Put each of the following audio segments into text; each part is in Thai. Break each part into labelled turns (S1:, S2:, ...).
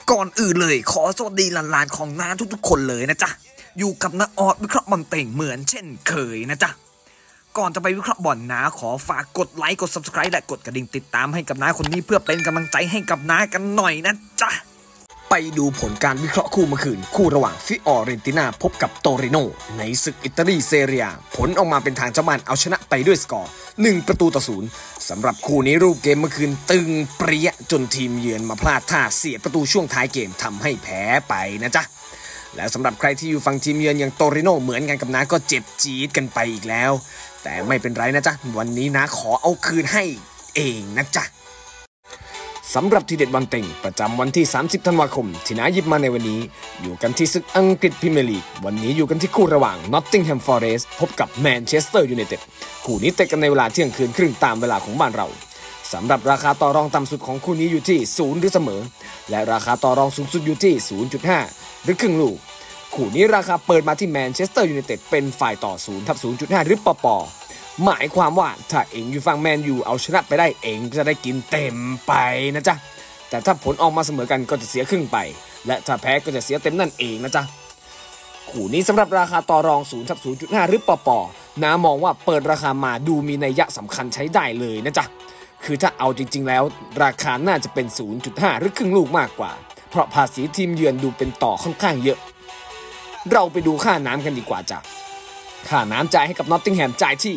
S1: ก่อนอื่นเลยขอสวัสดีหลานๆของน้าทุกๆคนเลยนะจ๊ะอยู่กับน้าออดวิเคราะห์บอลเต่งเหมือนเช่นเคยนะจ๊ะก่อนจะไปวิเคราะห์บอลน้าขอฝากกดไลค์กด Subscribe และกดกระดิ่งติดตามให้กับน้าคนนี้เพื่อเป็นกำลังใจให้กับน้ากันหน่อยนะจ๊ะไปดูผลการวิเคราะห์คู่เมื่อคืนคู่ระหว่างฟิออเรนติน่าพบกับโตริโนในศึกอิตาลีเซเรียผลออกมาเป็นทางเจ้าบ้านเอาชนะไปด้วยสกอร์1-0สำหรับคู่นี้รูปเกมเมื่อคืนตึงเปรี้ยจนทีมเยือนมาพลาดท่าเสียประตูช่วงท้ายเกมทำให้แพ้ไปนะจ๊ะแล้วสำหรับใครที่อยู่ฝั่งทีมเยือนอย่างโตริโนเหมือนกันกับน้าก็เจ็บจี๊ดกันไปอีกแล้วแต่ไม่เป็นไรนะจ๊ะวันนี้น้าขอเอาคืนให้เองนะจ๊ะสำหรับทีเด็ดบอลเต็งประจำวันที่30ธันวาคมที่น้าหยิบมาในวันนี้อยู่กันที่ศึกอังกฤษพรีเมียร์ลีกวันนี้อยู่กันที่คู่ระหว่าง Nottingham Forest พบกับ Manchester United คู่นี้เตะกันในเวลาเที่ยงคืนครึ่งตามเวลาของบ้านเราสำหรับราคาต่อรองต่ำสุดของคู่นี้อยู่ที่0หรือเสมอและราคาต่อรองสูงสุดอยู่ที่ 0.5 หรือครึ่งลูกคู่นี้ราคาเปิดมาที่ Manchester United เป็นฝ่ายต่อ 0/0.5 หรือป.หมายความว่าถ้าเองอยู่ฝั่งแมนยูเอาชนะไปได้เองจะได้กินเต็มไปนะจ๊ะแต่ถ้าผลออกมาเสมอกันก็จะเสียครึ่งไปและถ้าแพ้ก็จะเสียเต็มนั่นเองนะจ๊ะคู่นี้สำหรับราคาต่อรอง 0/0.5 หรือป.น้ามองว่าเปิดราคามาดูมีนัยสำคัญใช้ได้เลยนะจ๊ะคือถ้าเอาจริงๆแล้วราคาน่าจะเป็น 0.5 หรือครึ่งลูกมากกว่าเพราะภาษีทีมเยือนดูเป็นต่อค่อนข้างเยอะเราไปดูค่าน้ำกันดีกว่าจ้ะค่าน้ำจ่ายให้กับนอตติงแฮมจ่ายที่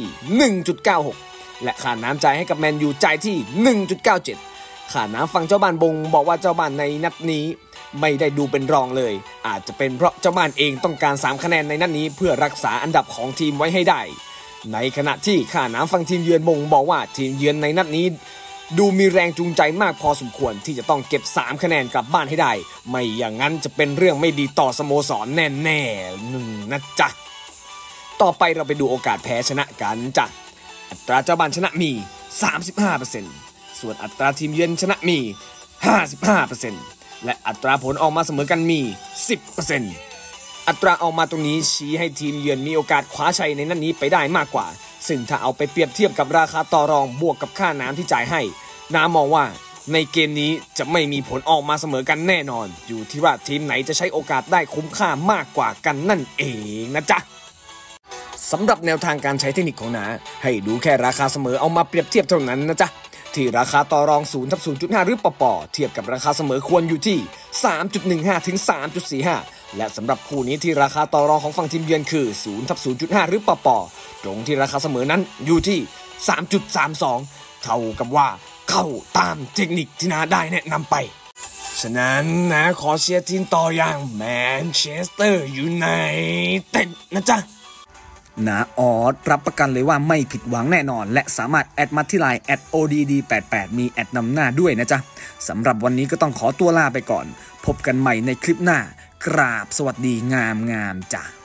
S1: 1.96 และค่าน้ำจ่ายให้กับแมนยูจ่ายที่ 1.97 ค่าน้ำฝั่งเจ้าบ้านบงบอกว่าเจ้าบ้านในนัดนี้ไม่ได้ดูเป็นรองเลยอาจจะเป็นเพราะเจ้าบ้านเองต้องการ3คะแนนในนัดนี้เพื่อรักษาอันดับของทีมไว้ให้ได้ในขณะที่ค่าน้ำฝั่งทีมเยือนบงบอกว่าทีมเยือนในนัดนี้ดูมีแรงจูงใจมากพอสมควรที่จะต้องเก็บ3คะแนนกลับบ้านให้ได้ไม่อย่างนั้นจะเป็นเรื่องไม่ดีต่อสโมสรแน่ๆนะจ๊ะต่อไปเราไปดูโอกาสแพ้ชนะกันจ้ะอัตราเจ้าบ้านชนะมี 35% ส่วนอัตราทีมเยือนชนะมี 55% และอัตราผลออกมาเสมอกันมี 10% อัตราออกมาตรงนี้ชี้ให้ทีมเยือนมีโอกาสคว้าชัยในนัดนี้ไปได้มากกว่าซึ่งถ้าเอาไปเปรียบเทียบกับราคาต่อรองบวกกับค่าน้ำที่จ่ายให้น้ามองว่าในเกมนี้จะไม่มีผลออกมาเสมอกันแน่นอนอยู่ที่ว่าทีมไหนจะใช้โอกาสได้คุ้มค่ามากกว่ากันนั่นเองนะจ๊ะสำหรับแนวทางการใช้เทคนิคของน้าให้ดูแค่ราคาเสมอเอามาเปรียบเทียบเท่านั้นนะจ๊ะที่ราคาต่อรอง 0/0.5 หรือป.เทียบกับราคาเสมอควรอยู่ที่ 3.15 ถึง 3.45 และสำหรับคู่นี้ที่ราคาต่อรองของฝั่งทีมเยือนคือ 0/0.5 หรือป.ตรงที่ราคาเสมอนั้นอยู่ที่ 3.32 เท่ากับว่าเข้าตามเทคนิคที่น้าได้แนะนำไปฉะนั้นนะขอเชียร์ทีมต่ออย่างแมนเชสเตอร์ยูไนเต็ดนะจ๊ะน้าออดรับประกันเลยว่าไม่ผิดหวังแน่นอนและสามารถแอดมาที่ไลน์ @odd88 มีแอดนำหน้าด้วยนะจ๊ะสำหรับวันนี้ก็ต้องขอตัวลาไปก่อนพบกันใหม่ในคลิปหน้ากราบสวัสดีงามจ้ะ